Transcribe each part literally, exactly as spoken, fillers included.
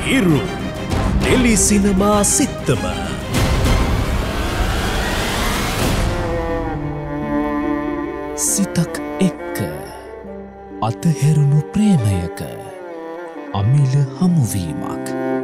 හිරු tele සිනමා සිත්තම සිතක් එක්ක අතහැරුණු ප්‍රේමයක අමිල හමුවීමක්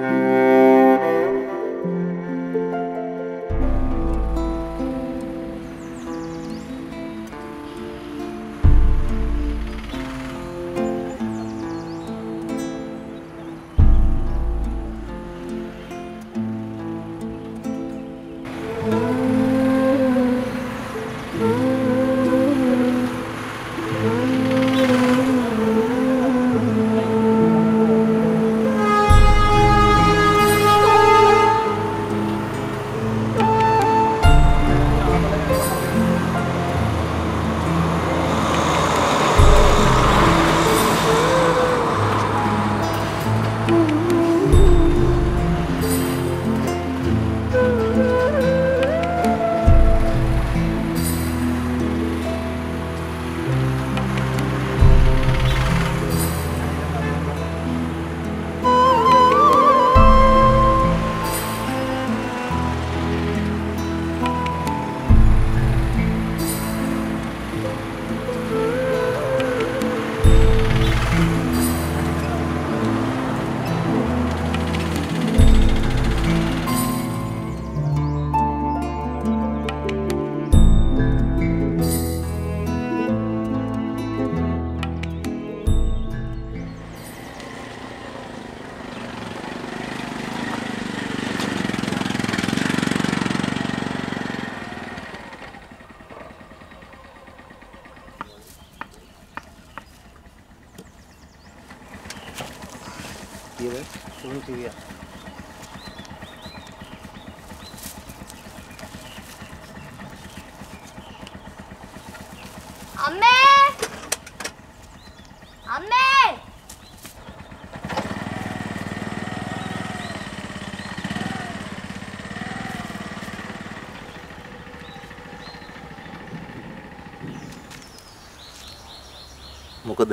මොකද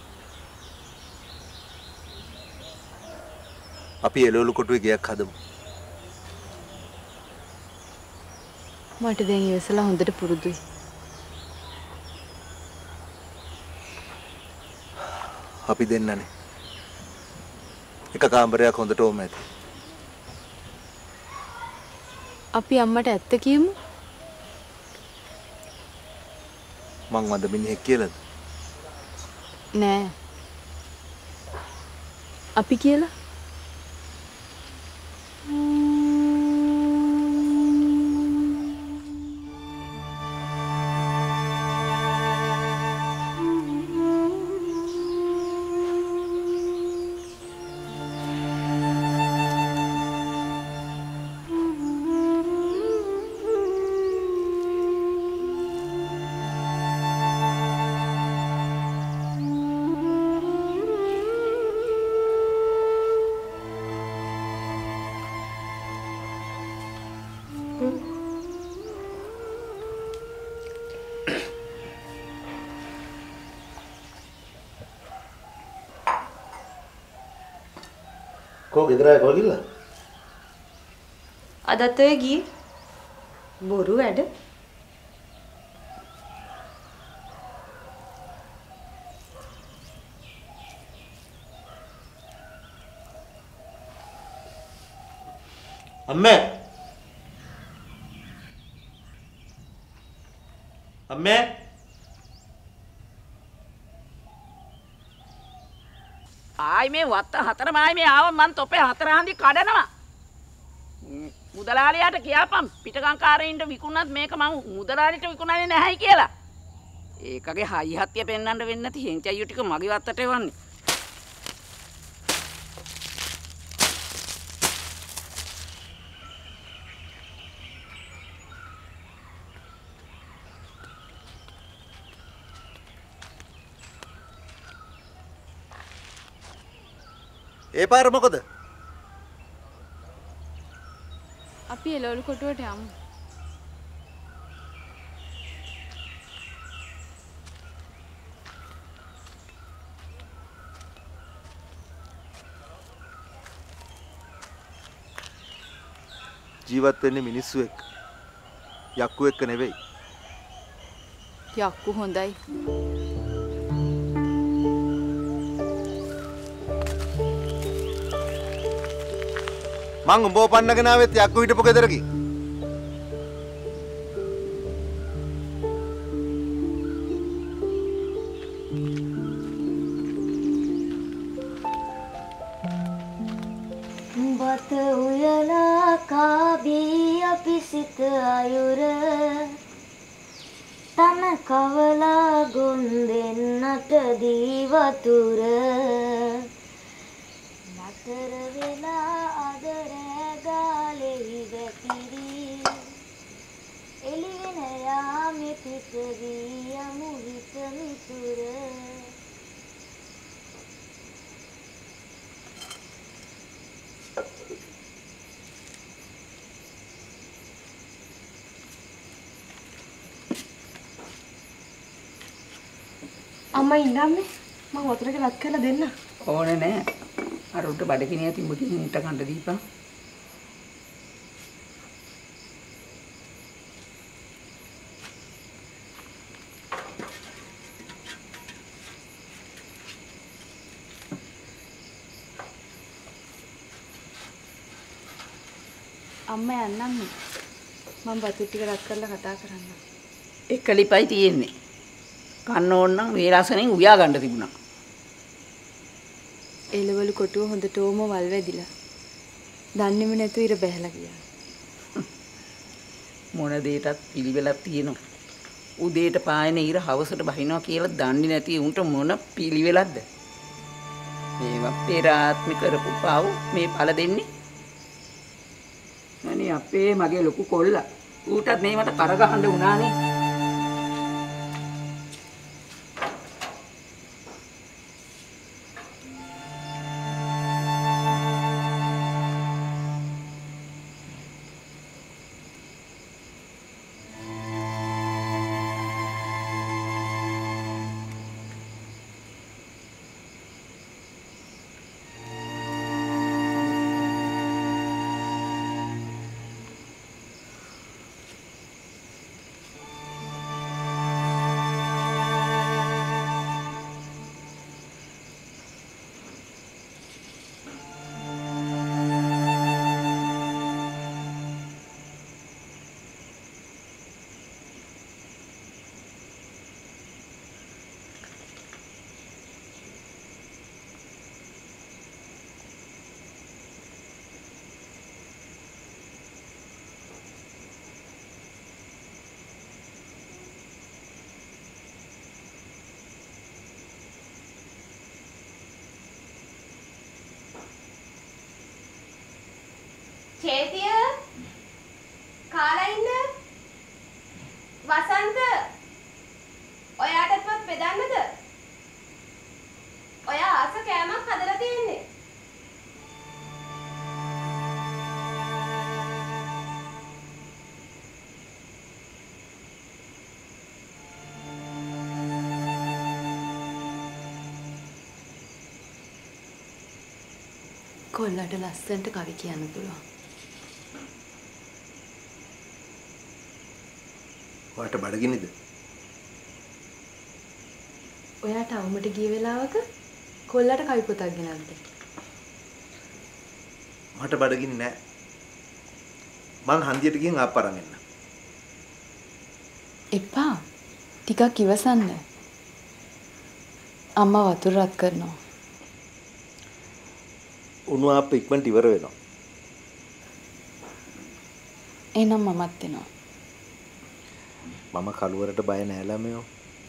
අපි එළවලු කොටුවේ ගයක් හදමු. මට දැන් ඉවසලා හොඳට පුරුදුයි. අපි දෙන්නනේ එක කාමරයක් හොඳට ඕම ඇති. අපි අම්මට ඇත්ත කියමු. මං වඳ මිනිහෙක් කියලාද? නෑ. අපි කියලා කෝ ගෙදරයි කොල්ගිල්ල? අදත් ඔය ගියේ බොරු වැඩ. අම්මේ අම්මේ ආයි මේ වත්ත හතර මායි මේ ආව මං තොපේ හතර හන්දි කඩනවා. මුදලාලියාට කියපම් පිටකංකාරයින්ට විකුණත් මේක මම මුදලාලිට විකුණන්නේ නැහැයි කියලා. ඒකගේ හයි හත්තිය පෙන්වන්න වෙන්නේ නැති හෙන්චයියෝ ටික මගේ වත්තට එවන්නේ. ඒ පාර මොකද? අපි එළවලු කොටුවට යමු. ජීවත් වෙන්නේ මිනිස්සු එක්ක. යක්කු එක්ක නෙවෙයි. යක්කු හොඳයි. මං උඹව පන්නගෙන ආවෙත් යක්කු හිටපු ගෙදරකින්. බත උයලා කාබී අපි සිත අයුර තන කවලා ගොන් දෙන්නට දී වතුර නතර වෙලා අද රෑ ගාලෙහි වැතිරි එළිගෙන යාමේ පිට වී යමු හිත මිතුර අම්මා ඉන්නම්නේ මම වතුරක රත් කරලා දෙන්න. ඕනේ නෑ. අර උඩ බඩගිනිය තිබුණේ උන්ට කන්න දීපන්. අම්මා යන්නම් නේ. මම වතුර ටික රත් කරලා කතා කරන්න. එක ලිපයි තියෙන්නේ. කන්න ඕන නම් වේලාසනෙන් උයා ගන්න තිබුණා. එළවලු කොටුව හොඳටම වල් වැදිලා. දන්නේම නැතුව ඉර බැහැලා ගියා. මොන දෙයකටත් පිළිවෙලක් තියෙනවා. උදේට පායන ඉර හවසට බහිනවා කියලා දන්නේ නැති උන්ට මොන පිළිවෙලක්ද? මේවා පෙර ආත්මෙ කරපු පාව මේ ඵල දෙන්නේ. අනේ අපේ මගේ ලොකු කොල්ලා. ඌටත් මේවට කරගහන්න උනානේ. චේතිය කාලා ඉන්න වසන්ත ඔයාටවත් බෙදන්නද ඔයා ආස කෑමක් හදලා තියෙන්නේ කොල්ලට ලස්සනට කවි කියන්න පුළුවන්. ඔයාට බඩගිනිද? ඔයාට අවුමට ගිය වෙලාවක කොල්ලට කවි පොතක් ගෙනල්ද? මට බඩගිනි නෑ. මං හන්දියට ගිහින් ආප්ප අරන් එන්න. එපා. ටිකක් ඉවසන්න. අම්මා වතුර රත් කරනවා. උණු ආප්ප ඉක්මනට ඉවර වෙනවා. එහෙනම් මමත් එනවා. මම කලුවරට බය නෑ ළමයෝ.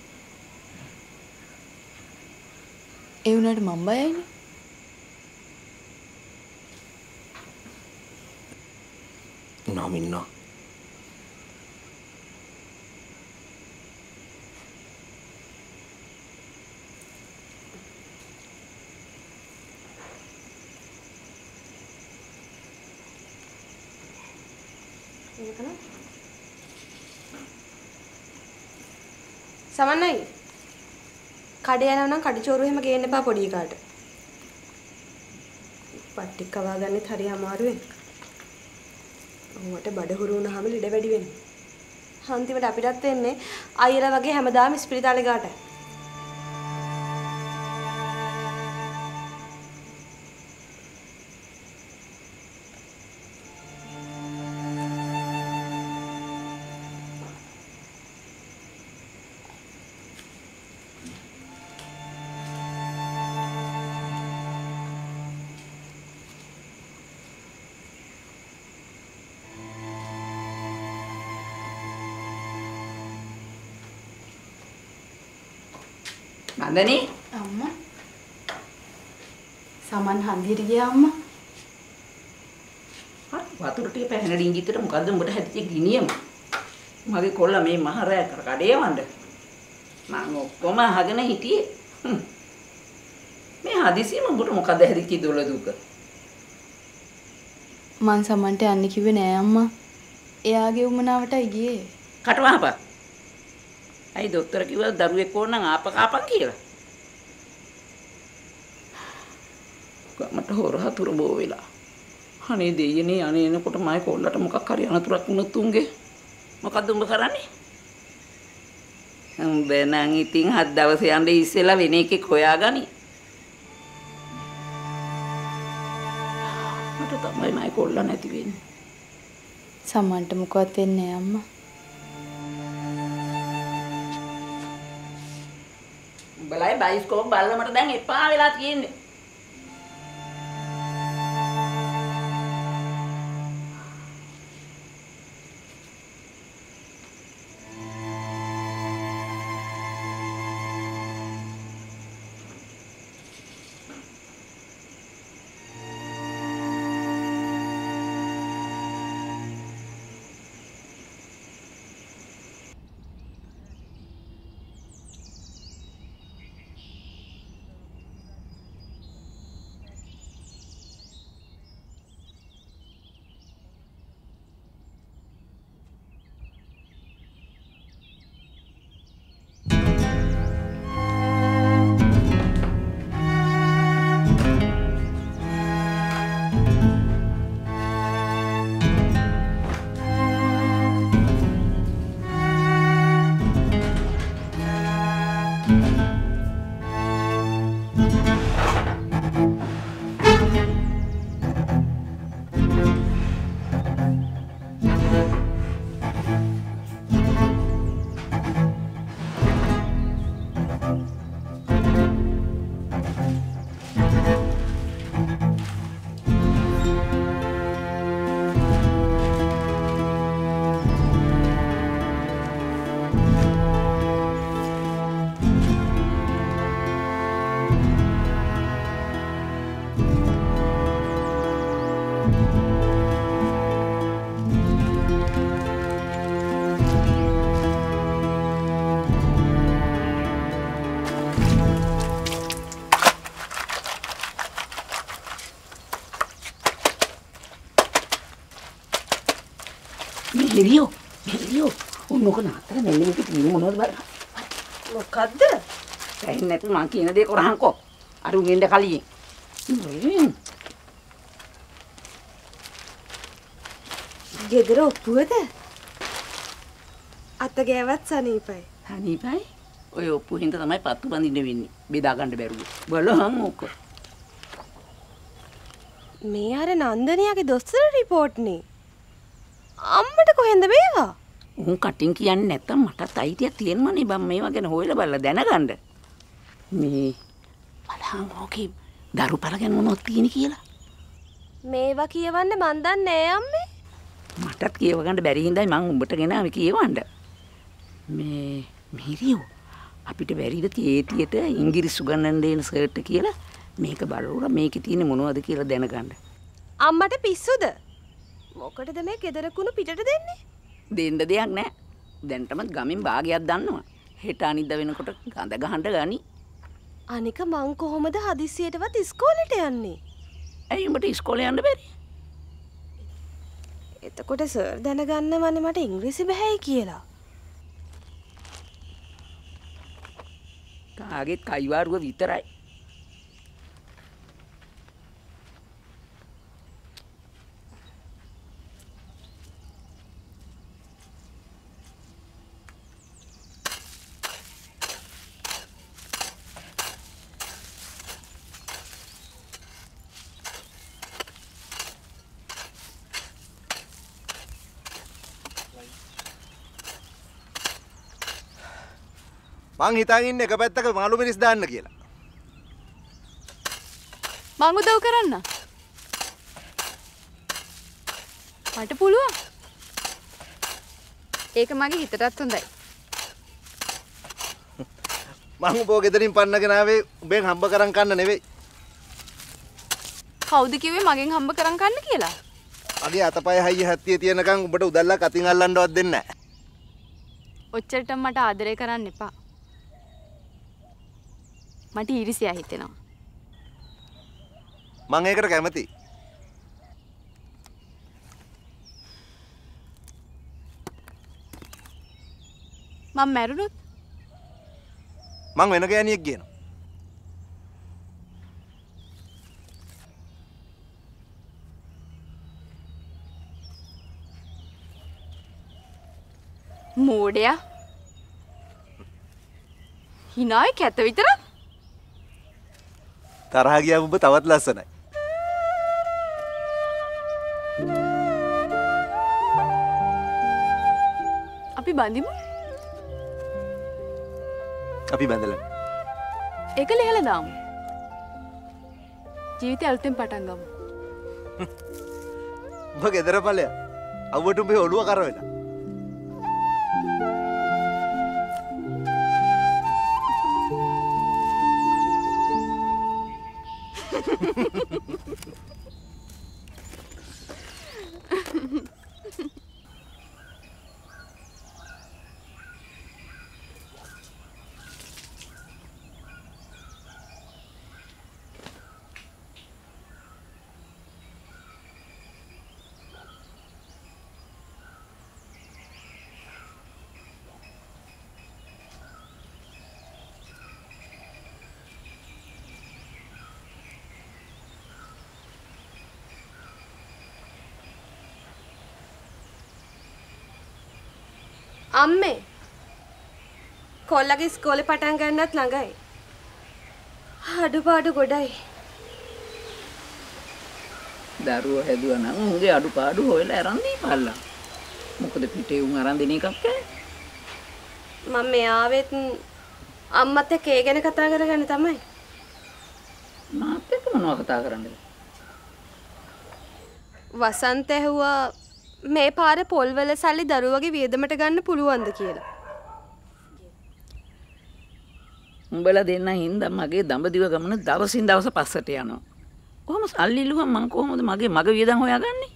ඒ උනාට මම බයයිනේ. නම ඉන්නවා. සමන්නයි කඩේ යනවා නම් කඩිචෝරු එහෙම ගේන්න එපා පොඩි එකාට. පට්ටි කවා ගන්නෙත් හරි අමාරුයි. ඔහුට බඩහුරු වුණාම ලෙඩ වැඩි වෙනවා. අන්තිමට අපිටත් වෙන්නේ අයියලා වගේ හැමදාම ස්පිරිතාලේ ගාටයි. නන්දනි අම්මා සමන් හන්දියට ගියා අම්මා. හරි වතුර ටික පැහැන ඩිංගිත්තට මොකද්ද උඹට හැදිච්ච ගිනියම? මගේ කොල්ලා මේ මහරෑ කඩේ වණ්ඩ. මම ඔක්කොම අහගෙන හිටියේ. මේ හදිසියෙම උඹට මොකද්ද හැදිච්ච දොළ දුක? මං සමන්ට යන්න කිව්වේ නෑ අම්මා. එයාගේ උමනාවටයි ගියේ. කටවහපන්. අයි දොස්තර කිව්වා දරුවෙක් ඕන නම් ආප කාපන් කියලා. ගමට හොර හතුරු බෝ වෙලා. අනේ දෙයියනේ අනේ එනකොට මයි කොල්ලට මොකක් හරි අනතුරක් වුණොත් උන්ගේ. මොකද්ද උඹ කරන්නේ? උඹ නම් ඉතින් හත් දවසේ යන්නේ ඉස්සෙල්ලා වෙන එකෙක් හොයාගනි. මට තමයි මයි කොල්ලා නැති වෙන්නේ. සමන්ට මොකවත් වෙන්නේ නෑ අම්මා. බලයි බයිස්කෝප් බලලා මට දැන් එපා වෙලා තියෙන්නේ. Melio, Melio, uno kan atas Melio itu ini mana bar? මොකද්ද? Saya net mah kina dia korang kok. Aduh ngenda kali. ගෙදර ඔප්පුවද? අත ගෑවත් සනීපයි. සනීපයි? ඔය ඔප්පු හින්දා තමයි පත්තු බඳින්න වෙන්නේ. බෙදා ගන්න බැරුව. බලහන් ඕක. මේ අර නන්දනියාගේ දොස්තර රිපෝට් නේ. අම්මට කොහෙන්ද මේවා? උන් කටින් කියන්නේ නැත්තම් මටත් අයිතියක් තියෙනවනේ බම් මේවා ගැන හොයලා බලලා දැනගන්න. මේ බලහන් ඕකේ දරුපල ගැන මොනවද තියෙන්නේ කියලා. මේවා කියවන්න මන් දන්නේ නෑ අම්මේ. මටත් කියව ගන්න බැරි හින්දායි මං උඹට ගෙනාවේ කියවන්න. මේ මිරියෝ අපිට බැරිද තියේටියට ඉංග්‍රීසි උගන්වන්න දෙන සර්ට් කියලා මේක බලලා මේකේ තියෙන්නේ මොනවද කියලා දැනගන්න. අම්මට පිස්සුද? මොකටද මේ ගෙදර කුණු පිටට දෙන්නේ? දෙන්න දෙයක් නැහැ. දැන්ටම ගමින් භාගයක් දන්නවා. හෙට අනිද්දා වෙනකොට ගඳ ගහන්න ගනි. අනික මං කොහොමද හදිස්සියටවත් ඉස්කෝලේට යන්නේ? ඇයි උඹට ඉස්කෝලේ යන්න බැරි? එතකොට සර් දැනගන්නවනේ මට ඉංග්‍රීසි බැහැයි කියලා. කාගෙත් කයිවාරුව විතරයි. මං හිතාගෙන ඉන්නේ එක පැත්තක මාළු මිරිස් දාන්න කියලා. මං උදව් කරන්න. මට පුළුවන්. ඒක මගේ හිතටත් හොඳයි. මං උඹව ගෙදරින් පන්නගෙන ආවේ උඹෙන් හම්බ කරන් කන්න නෙවෙයි. කවුද කිව්වේ මගෙන් හම්බ කරන් කන්න කියලා? මගේ අතපය හයිය හැත්තිය තියනකම් උඹට උදැල්ලක් අතින් අල්ලන්නවත් දෙන්නේ නැහැ. ඔච්චරට මට ආදරය කරන්න එපා. මට ඊරිසියා හිතෙනවා. මං ඒකට කැමතියි. මම මැරුණොත් මං වෙන ගෑණියෙක් ගේනවා. මෝඩයා හිනායි කැත විතරක් තරහ ගියා උඹ තවත් ලස්සනයි. අපි බඳිමු. අපි බැඳලා. ඒක ලිහලා දාමු. ජීවිතය අලුතෙන් පටන් ගමු. උඹ ගෙදර ඵලයක්. අවුවට උඹේ ඔළුව කර වෙලා. අම්මේ කොල්ලගේ ඉස්කෝලේ පටන් ගන්නත් ළඟයි. අඩුපාඩු ගොඩයි. දරුවෝ හැදුවා නම් උන්ගේ අඩුපාඩු හොයලා අරන් දීපල්ලා. මොකද පිටේ උන් අරන් දෙන එකක් ඈ. මම මේ ආවෙත් අම්මත් එක්ක ඒ ගැන කතා කරගන්න තමයි. මාත් එක්ක මොනවද කතා කරන්නේ? වසන්ත ඇහුවා මේ පාර පොල්වල සල්ලි දරුවගේ වියදමට ගන්න පුළුවන්ද කියලා. උඹලා දෙන්න හින්දා මගේ දඹදිව ගමන දවසින් දවස පස්සට යනවා. කොහොම සල්ලි ඉල්ලුවම මං කොහොමද මගේ මග වියදම් හොයාගන්නේ?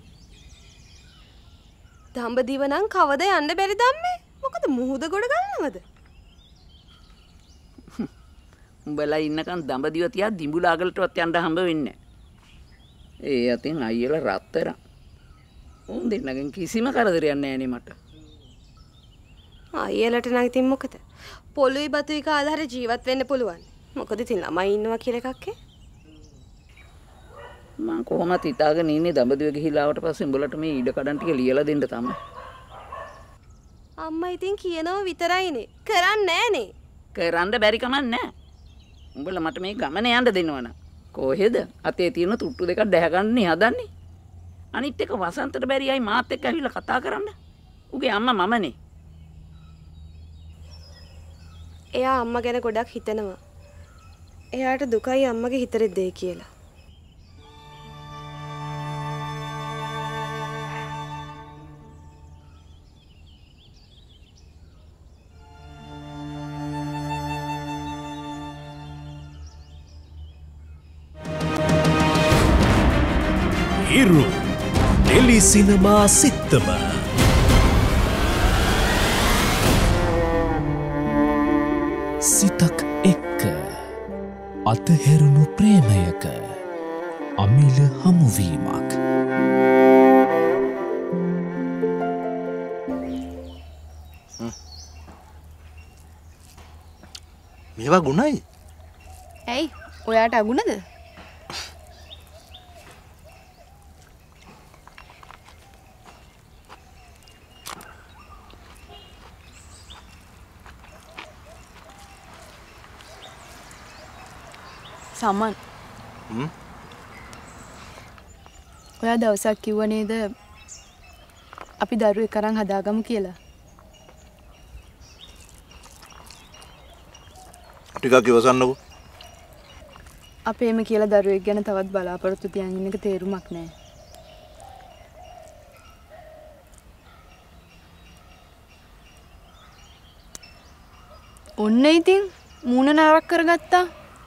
දඹදිව නම් කවද යන්න බැරි දම්මේ? මොකද මුහුද ගොඩ ගන්නවද? උඹලා ඉන්නකන් දඹදිව තියා දිඹුලාගලටවත් යන්න හම්බ වෙන්නේ නැහැ. ඒ අතින් අයියලා රත්තරන්. උන් දෙන්නගෙන් කිසිම කරදරයක් නැහැ නේ මට. අයියලට නම් ඉතින් මොකද? පොළුයි බතුයි කාලා හරි ජීවත් වෙන්න පුළුවන්. මොකද ඉතින් ළමයි ඉන්නවා කියලා එකක් ඈ. මං කොහොමද හිතාගෙන ඉන්නේ දඹදිව ගිහිලා ආවට පස්සේ උඹලට මේ ඊඩ කඩන් ටික ලියලා දෙන්න තමයි. අම්මා ඉතින් කියනවා විතරයිනේ. කරන්නේ නැහනේ. කරන්න බැරි කමක් නැහැ. උඹලා මට මේ ගමන යන්න දෙනවනම් කොහෙද අතේ තියෙන තුට්ටු දෙකක් දැහ ගන්නනේ හදන්නේ. අනිත් එක වසන්තට බැරි අය මාත් එක්ක ඇවිල්ලා කතා කරන්න. උගේ අම්මා මමනේ. එයා අම්මා ගැන ගොඩක් හිතනවා. එයාට දුකයි අම්මගේ හිතරේ දෙයි කියලා. හිරු ටෙලි සිනමා සිත්තම සිතක් එක්ක අතහැරුණු ප්‍රේමයක අමිල හමුවීමක්. මේවා ගුණයි. ඇයි ඔයාට අගුණද? සමන් හ්ම් ඔයා දවසක් කිව්ව නේද අපි දරුවෙක් අරන් හදාගමු කියලා. ටිකක් ඉවසන්නකෝ. අපේම කියලා දරුවෙක් ගැන තවත් බලාපොරොත්තු තියන් ඉන්න එක තේරුමක් නැහැ. ඔන්න ඉතින් මූණ නරක් කරගත්තා.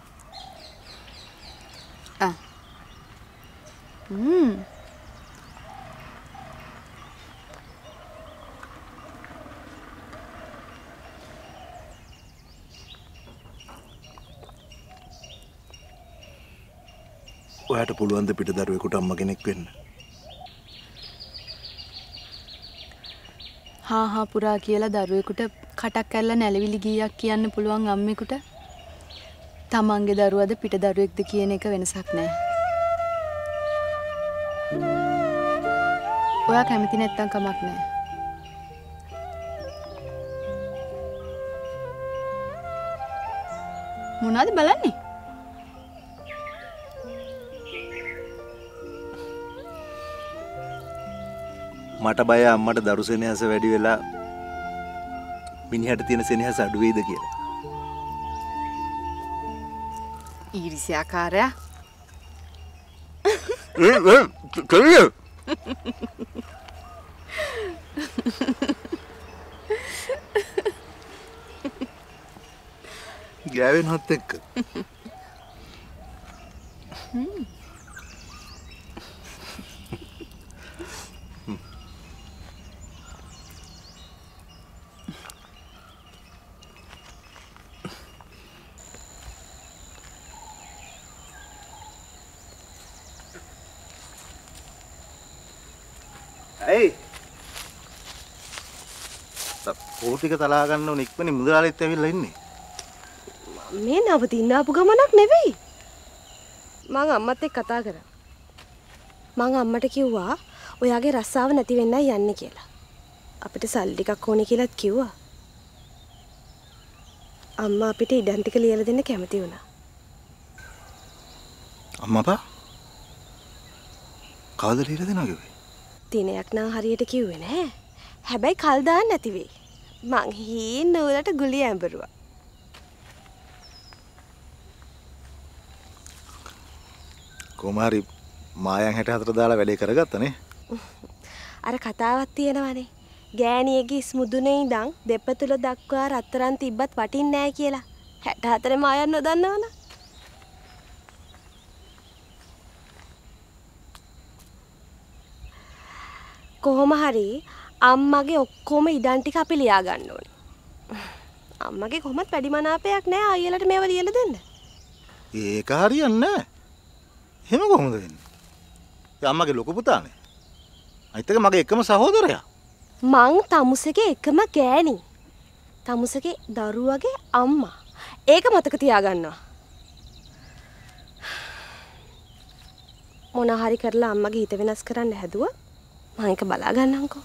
ආ. හ්ම්. ඔයාට පුළුවන් ද පිටදරුවෙකුට අම්මා කෙනෙක් වෙන්න? හා හා පුරා කියලා දරුවෙකුට කටක් ඇරලා නැලවිලි ගීයක් කියන්න පුළුවන් අම්මෙකුට තමන්ගේ දරුවද පිටදරුවෙක්ද කියන එක වෙනසක් නැහැ. ඔයා කැමති නැත්තම් කමක් නැහැ. මොනවද බලන්නේ? මට බය අම්මට දරු සෙනෙහස වැඩි වෙලා මිනිහට තියෙන සෙනෙහස අඩු වෙයිද කියලා. ඊර්ෂ්‍යාකාරයා. ඒ ඒ කලිය. ගෑවෙනවත් එක්ක. Hey. පොටික තලා ගන්න ඕන ඉක්මනින් මුදලාලිත් ඇවිල්ලා ඉන්නේ. මේ නවතින්න ආපු ගමනක් නෙවෙයි. මං අම්මත් එක්ක කතා කරා. මං අම්මට කිව්වා ඔයාගේ රස්සාව නැති වෙන්නයි යන්නේ කියලා. අපිට සල්ලි ටිකක් ඕනේ කියලාත් කිව්වා. අම්මා අපිට ඉඩම් ටික ලියලා දෙන්න කැමති වුණා. අම්මා අපා කවද ලියලා දෙනවා කිව්වේ? දිනයක් නම් හරියට කිව්වේ නෑ. හැබැයි කල් දාන්න නැති වෙයි. මං හීන නූලට ගුලිය ඇඹරුවා. කොමාරි මායන් හැට හතර දාලා වැඩේ කරගත්තනේ. අර කතාවක් තියෙනවනේ. ගෑණියගේ ස්මුදුනේ ඉඳන් දෙපතුල දක්වා රත්තරන් තිබ්බත් වටින්නේ නෑ කියලා. හැට හතරේ මායන් නොදන්නවනේ. කොහොම හරි අම්මගේ ඔක්කොම ඉඩම් ටික අපි ලියා ගන්න ඕනේ. අම්මගේ කොහොමත් වැඩි මනාපයක් නැහැ අයියලට මේව ලියලා දෙන්න. ඒක හරියන්නේ නැහැ. එහෙම කොහොමද වෙන්නේ? ඒ අම්මගේ ලොකු පුතානේ. අනිත් එක මගේ එකම සහෝදරයා. මං තමුසේගේ එකම ගෑණි. තමුසේගේ දරුවගේ අම්මා. ඒක මතක තියාගන්නවා. මොන හරි කරලා අම්මගේ හිත වෙනස් කරන්න හැදුවා. මම එක බලා ගන්නම්කෝ.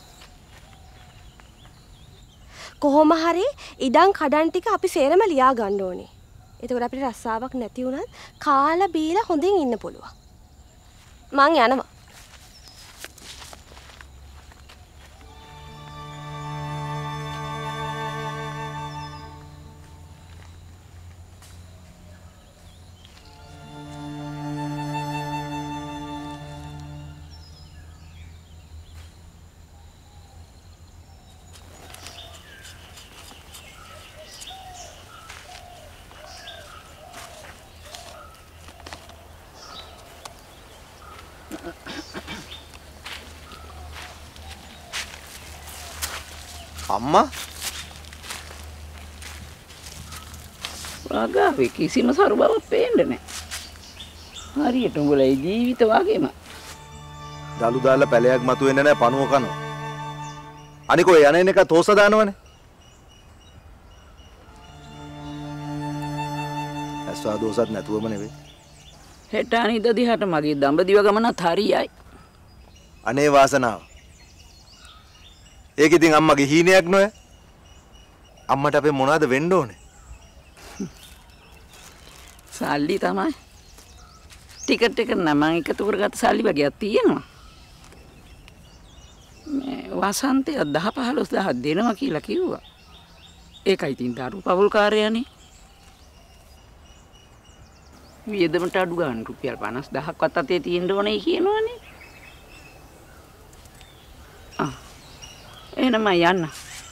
කොහොම හරි ඉඩම් කඩන් ටික අපි සේරම ලියා ගන්න ඕනේ. එතකොට අපිට රස්සාවක් නැති වුණත් කාලා බීලා හොඳින් ඉන්න පුළුවන්. මං යනවා. අම්මා රාගාවේ කිසිම සරු බවක් පේන්නේ නැහැ. හරියට උඹලේ ජීවිත වගේම. දලු දාලා පැලයක් මතුවෙන්නේ නැහැ පණුව කනවා. අනික ඔය යන එක තෝස දානවනේ. ඇස්වා දෝසත් නැතුවම නෙවෙයි. හෙට අනිද්ද දිහාට මගේ දඹදිව ගමනත් හරියයි. අනේ වාසනාව. ඒක ඉතින් අම්මගේ හීනයක් නෝය. අම්මට අපේ මොනවද වෙන්න ඕනේ? සල්ලි තමයි. ටිකට් එක නම් එකතු කරගත්ත සල්ලි වගේක් තියෙනවා. මේ වසන්තය දහ පහළොස් දහස් දෙනවා කියලා කිව්වා. ඒකයි ඉතින් දරු පවුල් කාර්යයනේ. වියදමට අඩු ගන්න රුපියල් පනස් දහක්වත් අතේ තියෙන්න ඕනේ කියනවනේ. ආ එහෙනම් යන්න.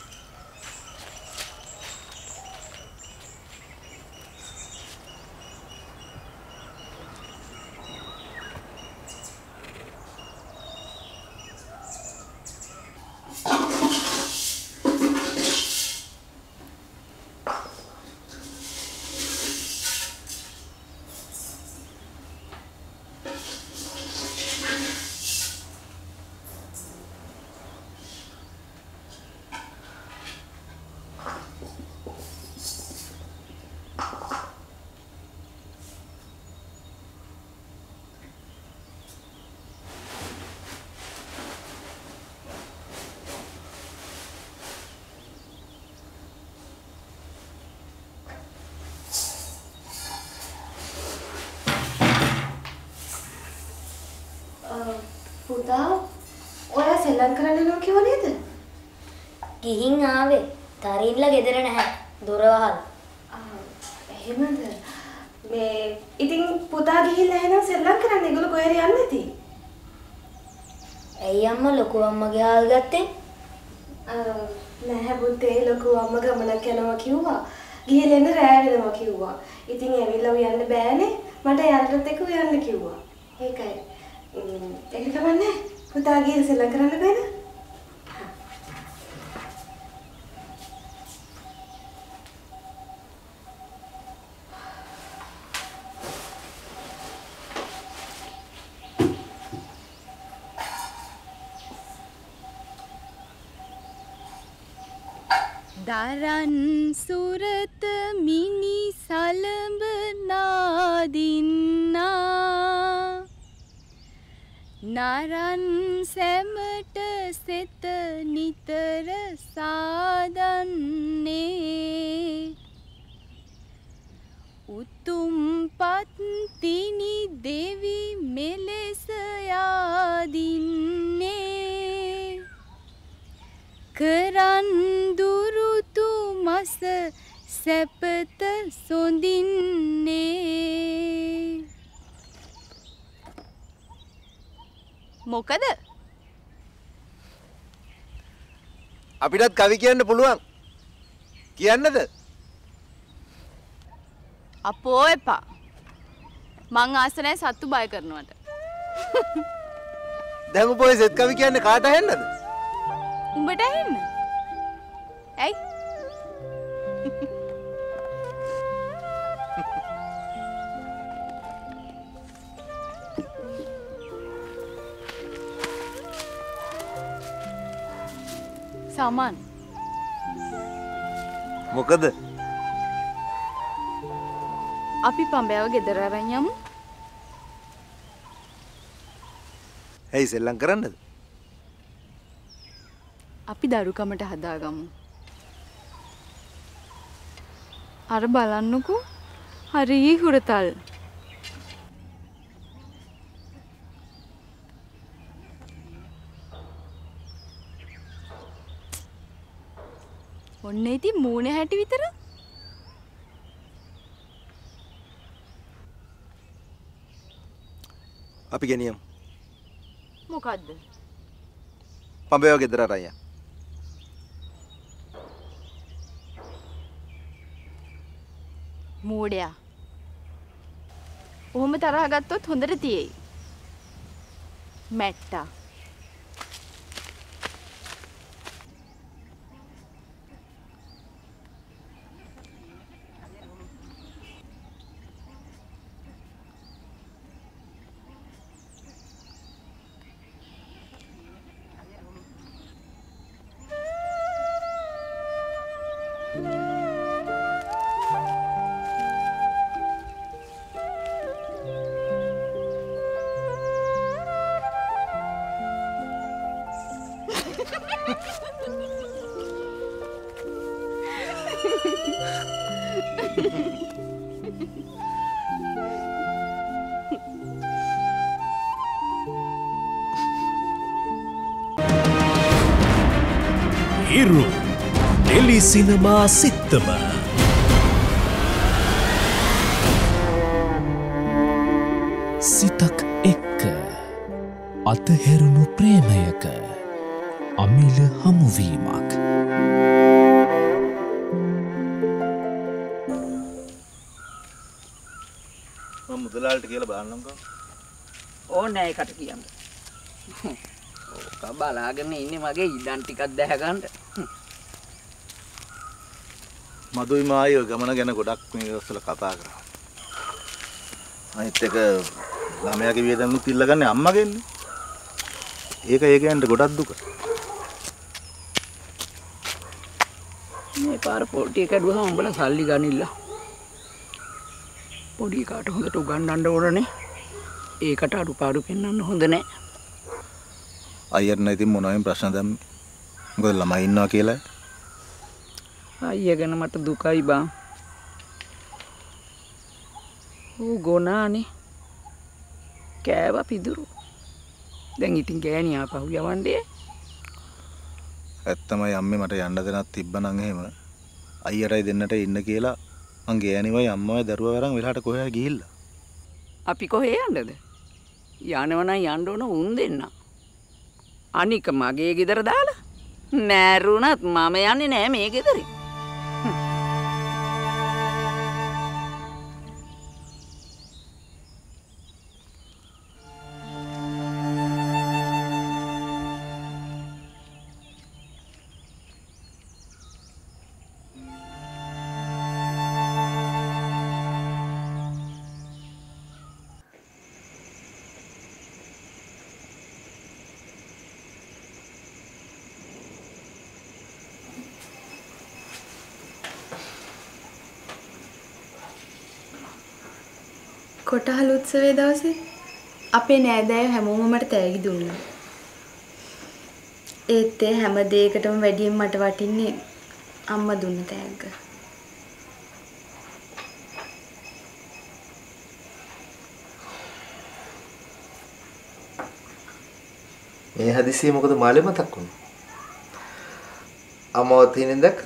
පුතා ඔයා සෙල්ලම් කරන්න යනවා කිව්ව නේද? ගිහින් ආවේ. තරින්ලා ගෙදර නැහැ. දොර වහලා. ආ එහෙමද? මේ ඉතින් පුතා ගිහිල්ලා එහෙනම් සෙල්ලම් කරන්න ඒගොල්ලෝ කොහෙද යන්නේ නැති? ඇයි අම්මා ලොකු අම්මගේ හාල් ගත්තේ? ආ නැහැ පුතේ ලොකු අම්මා ගමනක් යනවා කිව්වා. ගිහලා එන්න රෑ වෙනවා කිව්වා. ඉතින් ඇවිල්ලා උයන්න බෑනේ. මට යාළුවත් එක්ක උයන්න කිව්වා. ඒකයි. ඒක කමන්නේ පුතා ගිහින් සෙල්ලම් කරන්න බෑනේ. දරන් සුරත මිනි සලඹ නාදින්නා නරන් සැමට සෙත නිතර සාදන්නේ උතුම් පත්තිනි දෙවි මෙලෙස යාදින්නේ කරන් දුරුතු මස සැපත සොඳින්නේ මොකද අපිටත් කවි කියන්න පුළුවන් කියන්නද අපෝ එපා මං ආස නැහැ සත්තු බය කරනවට දැන් උඹ ඔය සෙත් කවි කියන්නේ කාට ඇහෙන්නද උඹට ඇහෙන්න ඇයි සාමාන් මොකද අපි පඹයව ගෙදර අරන් යමු ඇයි සෙල්ලම් කරන්නද අපි දරුකමට හදාගමු අර බලන්නකෝ හරි හුරතල් ඔන්න ඉතින් මූණේ හැටි විතර අපි ගෙනියමු මොකද්ද පඹයව ගෙදර අරන් යන්න මූඩයා ඔහොම තරහ ගත්තොත් හොඳට තියෙයි මැට්ටා Hero Tele Cinema Cinema එක්ක අතහැරුණු ප්‍රේමයක අමිල හමුවීමක්. මම මුදලාලට කියලා බලන්නම්කෝ. ඕනේ නැහැ ඒකට කියන්න. ඕක බලාගෙන ඉන්නේ මගේ ඉඩම් ටිකක් දැහ ගන්න. මදුයි මායි ගමන ගැන ගොඩක් මේ දවස්වල කතා කරා. අනිත් එක ළමයාගේ වියදම් ඉල්ලගන්නේ අම්මගෙන්නේ. ඒක ඒ ගෑනට ගොඩක් දුක. මේ පාර පොටි කැඩුවම උඹලා සල්ලි ගනින්න. පොඩි කාට හොඳට උගන්වන්න ඕනනේ. ඒකට අඩුපාඩු පෙන්වන්න හොඳ නැහැ. අයියට නම් ඉතින් මොනවෙන් ප්‍රශ්න දැම්මේ. මොකද ළමයි ඉන්නවා කියලා. අයියා ගැන මට දුකයි බං. ඌ ගොනානේ. කෑවා පිදුරු. දැන් ඉතින් ගෑණි ආපහු යවන්නේ. ඇත්තමයි අම්මේ මට යන්න දෙනක් තිබ්බනම් එහෙම අයියටයි දෙන්නට ඉන්න කියලා මං ගෑණිවයි අම්මවයි දරුවා වරන් වෙලාවට කොහෙද ගිහිල්ලා. අපි කොහේ යන්නද? යනවනම් යන්න ඕන උන් දෙන්න. අනික මගේ ගෙදර දාලා මෑරුණත් මම යන්නේ නෑ මේ ගෙදරින්. කොටහල් උත්සවයේ දවසේ අපේ නෑදෑයෝ හැමෝම මට තෑගි දුන්නා. ඒත් ඒ හැම දෙයකටම වැඩියෙන් මට වටින්නේ අම්මා දුන්න තෑග්ග. මේ හදිසියේ මොකද මාළේ මතක් වුනේ? අම්මව තියෙනින් දැක්ක?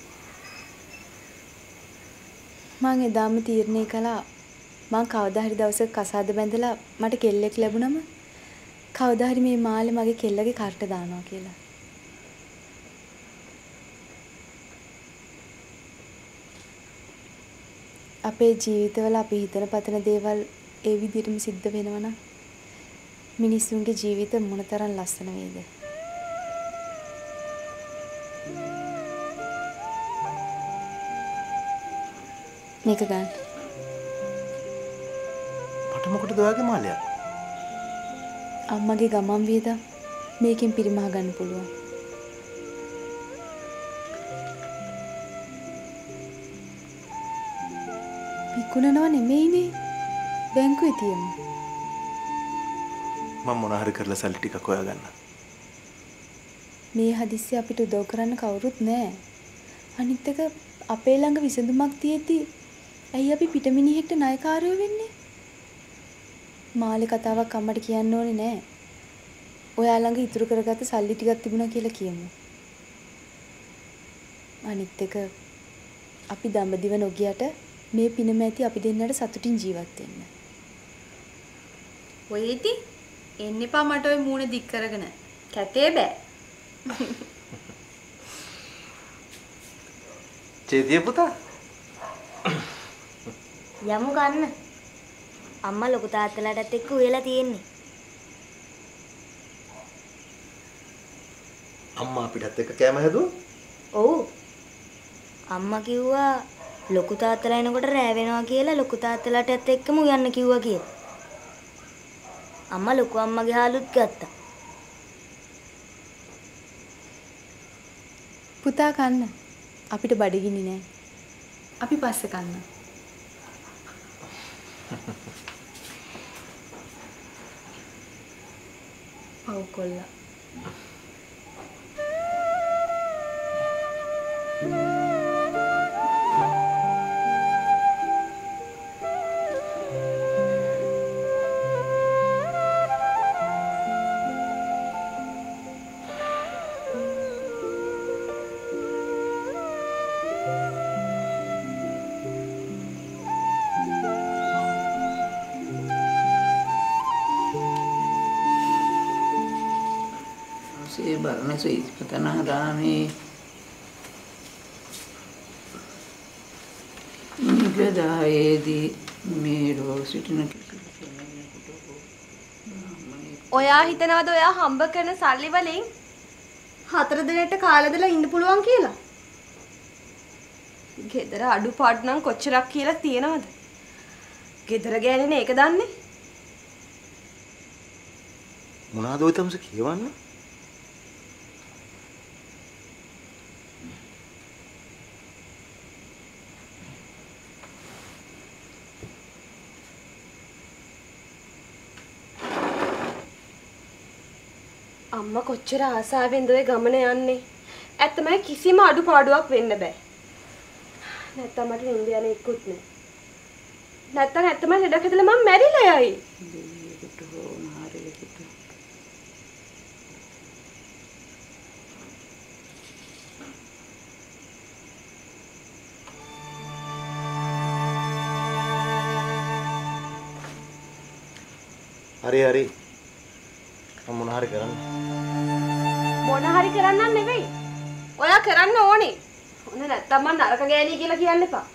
මං එදාම තීරණය කළා මං කවදා හරි දවසක කසාද බැඳලා මට කෙල්ලෙක් ලැබුණම කවදා හරි මේ මාළේ මගේ කෙල්ලගේ කරට දානවා කියලා. අපේ ජීවිතවල අපි හිතන පතන දේවල් ඒ විදිහටම සිද්ධ වෙනවා නම් මිනිස්සුන්ගේ ජීවිත මොනතරම් ලස්සන වේද? මේක ගන්න. මට මොකටද ඔයාගේ මාළයක්? අම්මගේ ගමන් වියදම් මේකෙන් පිරිමහ ගන්න පුළුවන්. විකුණනව නෙමෙයිනේ. බැංකුවේ තියෙන. මම මොන හරි කරලා සල්ලි ටිකක් හොයාගන්න. මේ හදිස්සිය අපිට උදව් කරන්න කවුරුත් නැහැ. අනිත් එක අපේ ළඟ විසඳුමක් තියෙද්දි ඇයි අපි පිටමිනිහෙක්ට ණයකාරයෝ වෙන්නේ? මාළේ කතාවක් අම්මට කියන්න ඕනේ නෑ. ඔයා ළඟ ඉතුරු කරගත්ත සල්ලි ටිකක් තිබුණා කියලා කියමු. අනිත් එක අපි දඹදිව නොගියට මේ පිනම ඇති අපි දෙන්නට සතුටින් ජීවත් වෙන්න. ඔය ඉති එන්න එපා මට ඔය මූණ දික් කරගෙන. කැතේ බෑ. චේතිය පුතා යමු ගන්න. අම්මා ලොකු තාත්තලාටත් එක්ක උයලා තියෙන්නේ. අම්මා අපිටත් එක්ක කෑම හැදුවා? ඔව්. අම්මා කිව්වා ලොකු තාත්තලා එනකොට රෑ වෙනවා කියලා ලොකු තාත්තලාටත් එක්කම උයන්න කිව්වා කියලා. අම්මා ලොකු අම්මගේ හාලුත් ගත්තා. පුතා කන්න. අපිට බඩගිනි නෑ. අපි පස්සේ කන්න. පව් කොල්ලා. ඒ බරණැස ඉස්පතනාරාමේ නිගදායේදී මේ රෝල් සිටින ඔයා හිතනවද ඔයා හම්බ කරන සල්ලි වලින් හතර දිනකට කාලෙදලා ඉන්න පුළුවන් කියලා? ගෙදර අඩුපාඩු නම් කොච්චරක් කියලා තියෙනවද? ගෙදර ගෑණිනේ ඒක දන්නේ. මොනවාද ඔය තමස කියවන්නේ? අම්මා කොච්චර ආසාවෙන්ද ඔය ගමන යන්නේ. ඇත්තමයි කිසිම අඩුපාඩුවක් වෙන්න බෑ. නැත්තම් මට නින්ද යන්නේ ඉක්කුත් නෑ. නැත්තම් ඇත්තමයි ලෙඩක් ඇදලා මම මැරිලා යයි. දෙවියෙකුට හෝ නාරයෙකුට හරි හරි මම මොන හරි කරන්න. මොන හරි කරන්නන් නෙවෙයි. ඔයා කරන්න ඕනේ. හොඳ නැත්තම් මම නරක ගෑණී කියලා කියන්න එපා.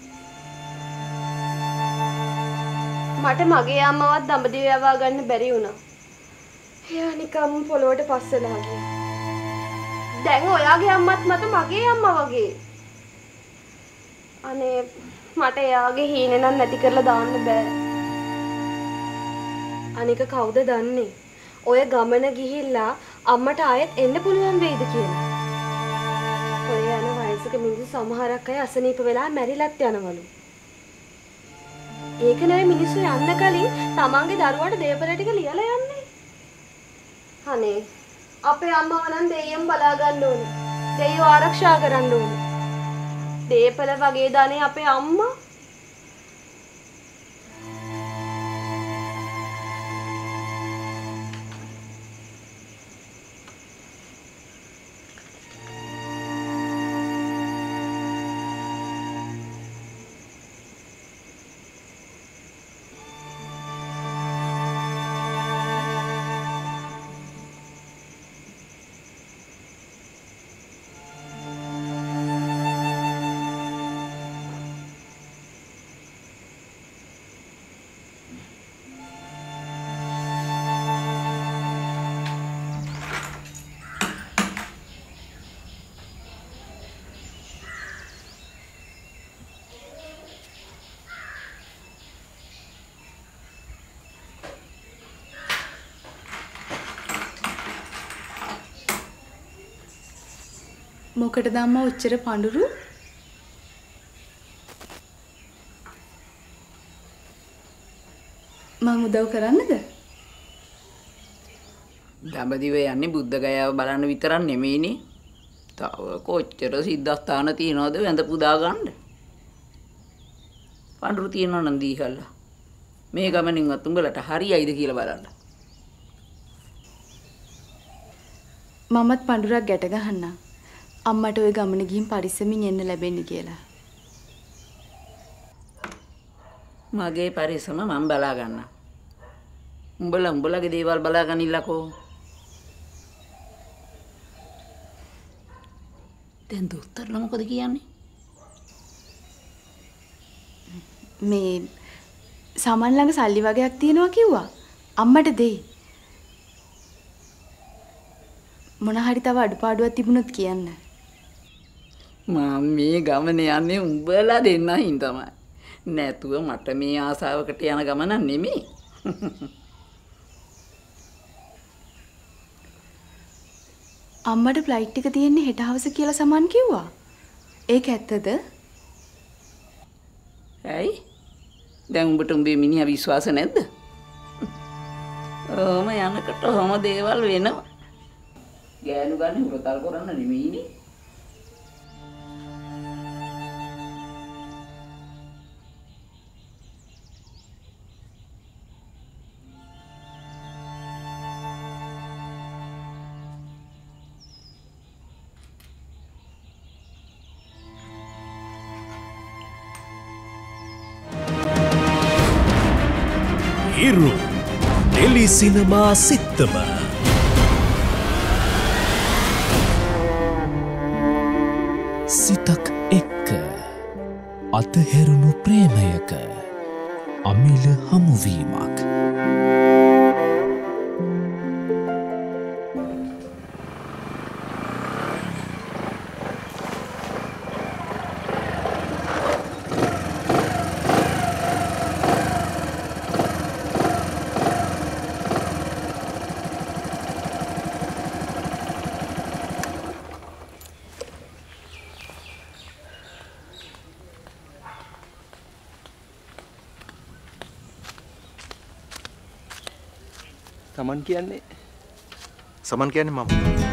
මට මගේ අම්මවත් දඹදිව යවා ගන්න බැරි වුණා. එයා නිකම් පොළොවට පස්සලා ගියා. දැන් ඔයාගේ අම්මත් මත මගේ අම්මා වගේ. අනේ මට එයාගේ හීනේ නම් නැති කරලා දාන්න බෑ. අනික කවුද දන්නේ? ඔය ගමන ගිහිල්ලා අම්මට ආයෙත් එන්න පුළුවන් වෙයිද කියලා. ඔය යන වයසක මිනිස්සු සමහරක් අය අසනීප වෙලා මැරිලත් යනවලු. ඒක නෙවෙයි මිනිස්සු යන්න කලින් තමන්ගේ දරුවාට දේපල ටික ලියලා යන්නේ. අනේ අපේ අම්මව නම් දෙයියන් බලා ගන්න ඕනේ. දෙයියෝ ආරක්ෂා කරන්න ඕනේ. දේපල වගේ දනේ අපේ අම්මා. මොකටද අම්මා ඔච්චර පඳුරු? මම උදව් කරන්නද? දඹදිව යන්නේ බුද්ධ ගයාව බලන්න විතරක් නෙමෙයිනේ. තව කොච්චර සිද්ධාස්ථාන තියනවද වැඳ පුදා ගන්න. පඳුරු තියනවා නම් දීහල්ලා. මේ ගමනින්වත් උඹලට හරියයිද කියලා බලන්න. මමත් පඳුරක් ගැට ගහන්නම්. අම්මට ওই ගමන ගිහින් පරිස්සමින් එන්න ලැබෙන්නේ කියලා. මගේ පරිස්සම මම බලා ගන්නම්. උඹලා උඹලගේ දේවල් බලා ගනින්නකෝ. දැන් දොස්තරලා මොකද කියන්නේ? මේ සමන් ළඟ සල්ලි වගේක් තියෙනවා කිව්වා. අම්මට දෙයි. මොන හරි තව අඩුපාඩුවක් තිබුණොත් කියන්න. මම මේ ගමන යන්නේ උඹලා දෙන්නයින් තමයි. නැතුව මට මේ ආසාවකට යන ගමන නෙමෙයි. අම්මට ෆ්ලයිට් එක තියෙන්නේ හෙට හවස කියලා සමන් කිව්වා. ඒක ඇත්තද? ඇයි? දැන් උඹට උඹේ මිනිහා විශ්වාස නැද්ද? ඕම යනකට ඔහම දේවල් වෙනවා. ගෑනු ගන්න උරතල් කරන්න නෙමෙයිනේ. Iru Teli Cinema Sittama සිතක් එක්ක අතහැරුණු ප්‍රේමයක අමිල හමුවීමක්. සමන් කියන්නේ සමන් කියන්නේ මම.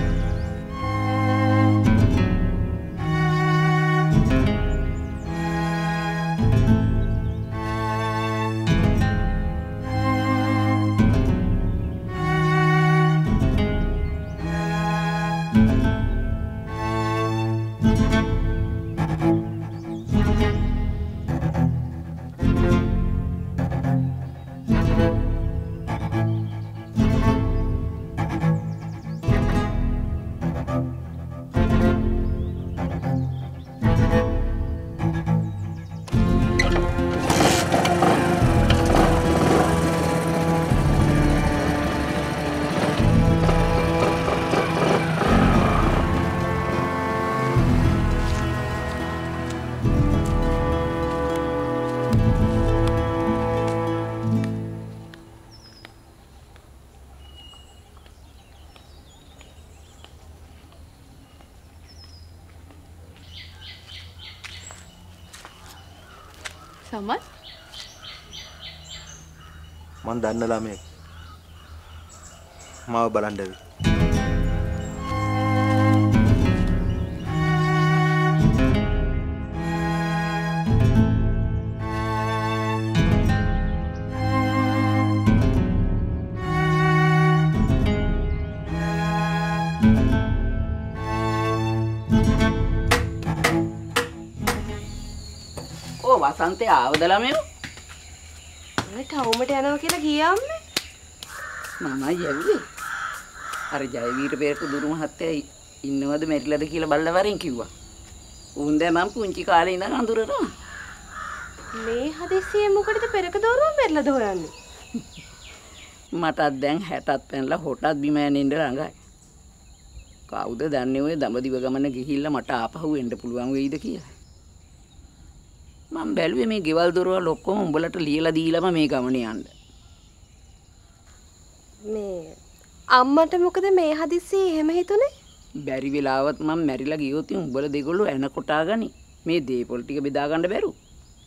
සමන් මං දන්න ළමයෙක් මාව බලන්න ඇවි. ඕ වසන්තේ ආවද ළමයෝ? මම ටවුමට යනවා කියලා ගියාම්නේ. මමයි යවුවේ. අර ජයවීර පෙරක දුරු මහත්තයා ඉන්නවද මෙරිලාද කියලා බලලා වරෙන් කිව්වා. උන් දැන් මම පුංචි කාලේ ඉඳන් අඳුරනවා. මේ හදිස්සියේ මොකටද පෙරක දෝරුව මෙරිලාද හොයන්නේ? මටත් දැන් හැටත් පැනලා හොටත් බිම යනින්න ළඟයි. කවුද දන්නේ ඔය දඹදිව ගමන ගිහිල්ලා මට ආපහු එන්න පුළුවන් වෙයිද කියලා. මම බැලුවේ මේ ගෙවල් දොරවල් ඔක්කොම උඹලට ලියලා දීලාම මේ ගමනේ යන්න. මේ අම්මට මොකද මේ හදිස්සියේ එහෙම හිතුනේ? බැරි වෙලාවත් මම මැරිලා ගියොත් උඹලා දෙගොල්ලෝ එන කොටා ගනි. මේ දේපොල් ටික බෙදා ගන්න බැරුව.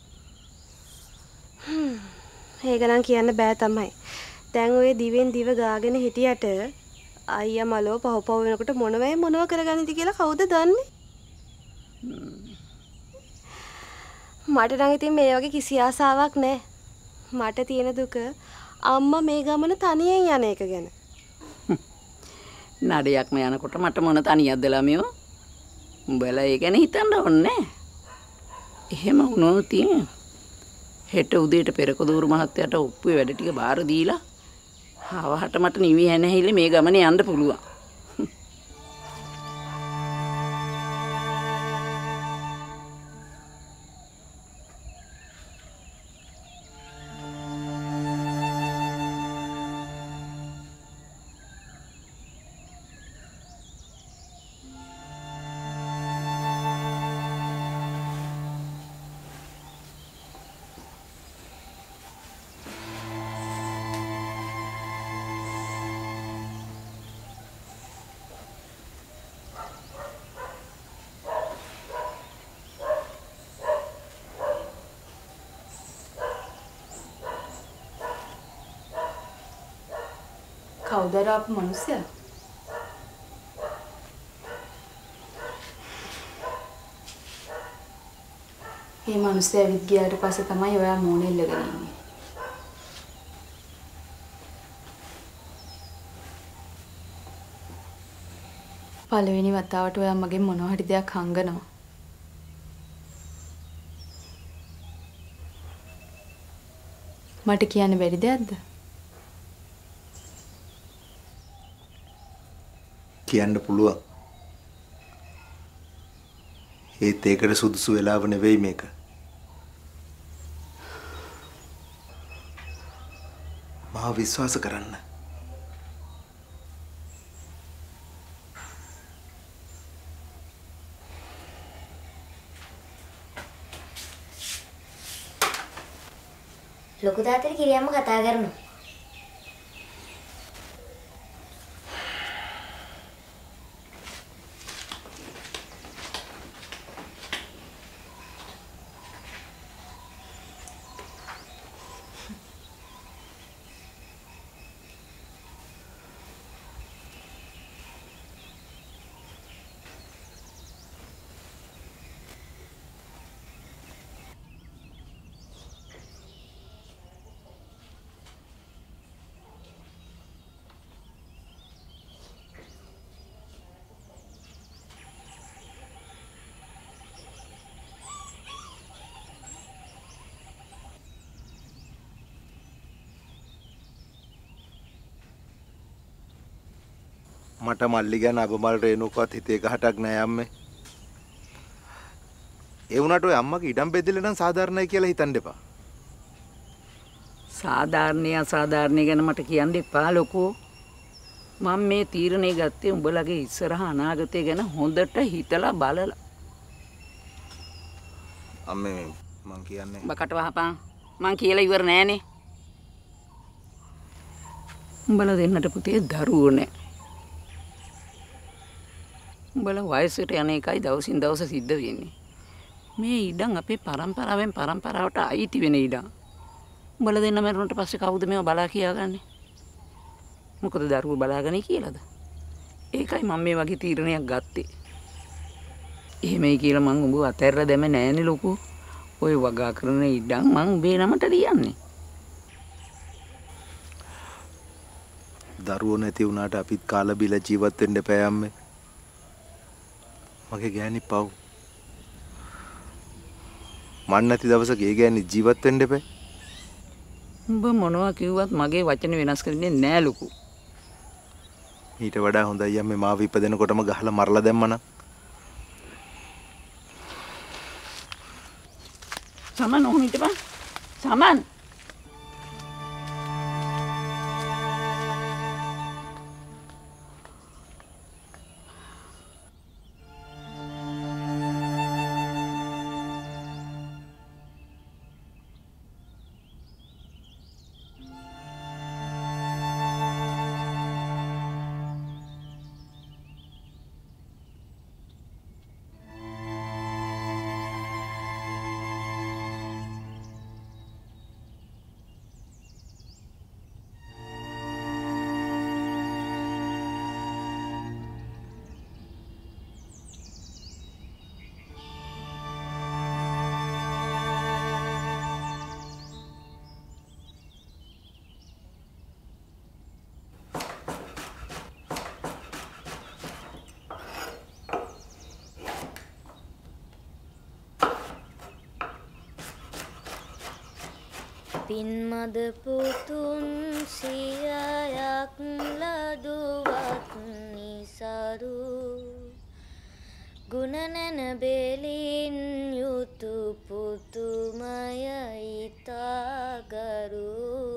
හ්ම්. ඒක නම් කියන්න බෑ තමයි. දැන් ඔය දිවෙන් දිව ගාගෙන හිටියට අයියා මලෝ පහ පහ වෙනකොට මොනවයි මොනව කරගන්නද කියලා කවුද දන්නේ? මට නම් ඉතින් මේ වගේ කිසි ආසාවක් නැහැ. මට තියෙන දුක අම්මා මේ ගමන තනියෙන් යන එක ගැන. නඩයක්ම යනකොට මට මොන තනියක්ද ළමයෝ? උඹලා ඒ ගැන හිතන්න ඕනේ. එහෙම වුණොත් හෙට උදේට පෙරක දూరు මහත්තයාට ඔප්පුවේ වැඩ ටික බාර දීලා ආවහට මට නිවි හැනහිලි මේ ගමනේ යන්න පුළුවන්. කවුද ආපු මිනිස්සයා? මේ මිනිස්සයා ඇවිත් ගියාට පස්සේ තමයි ඔයා මූණ එල්ලගෙන ඉන්නේ. පළවෙනි වතාවට ඔයා මගෙන් මොනවා හරි දෙයක් හංගනවා. මට කියන්න බැරි දෙයක්ද? කියන්න පුළුවන්. ඒත් ඒකට සුදුසු වෙලාව නෙවෙයි මේක. මාව විශ්වාස කරන්න. ලොකු තාත්තට කිරියම්ම කතා කරනවා. මට මල්ලි ගැන අබමල් රේණුකවත් හිතේ ගහටක් නෑ අම්මේ. ඒ වුණාට ඔය අම්මගේ ඉඩම් බෙදෙල නම් සාධාරණයි කියලා හිතන්න එපා. සාධාරණයි අසාධාරණයි ගැන මට කියන්න එපා ලොකෝ. මම මේ තීරණය ගත්තේ උඹලගේ ඉස්සරහ අනාගතය ගැන හොඳට හිතලා බලලා. අම්මේ මං කියන්නේ බකට වහපන්. මං කියලා ඉවර නෑනේ. උඹලා දෙන්නට පුතේ දරුවෝ නෑ. උඹලා වයසට යන එකයි දවසින් දවස සිද්ධ වෙන්නේ. මේ ඉඩම් අපේ පරම්පරාවෙන් පරම්පරාවට අයිති වෙන ඉඩම්. උඹලා දෙන්න මරුණට පස්සේ කවුද මේව බලා කියාගන්නේ? මොකද දරුවෝ බලාගන්නේ කියලාද? ඒකයි මම මේ වගේ තීරණයක් ගත්තේ. එහෙමයි කියලා මං උඹව අතහැරලා දැම නෑනේ ලොකෝ. ඔය වගා කරන ඉඩම් මං උඹේ නමට ලියන්නේ. දරුවෝ නැති වුණාට අපිත් කාලා බීලා ජීවත් වෙන්න එපා අම්මේ. මගේ ගෑණි පව්. මන් නැති දවසක ඒ ගෑණි ජීවත් වෙන්න එපා. උඹ මොනවා කිව්වත් මගේ වචන වෙනස් කරන්නේ නෑ ලොකු. ඊට වඩා හොඳයි අම්මේ මාව ඉපදෙනකොටම ගහලා මරලා දැම්මනම්. සමන් ඔහොම හිටපන්. සමන් පින්මද පුතුන් සියයක් ලදුවත් නිසරු ගුණ නැන බෙලින් යුතු පුතුමය ඊතාගරු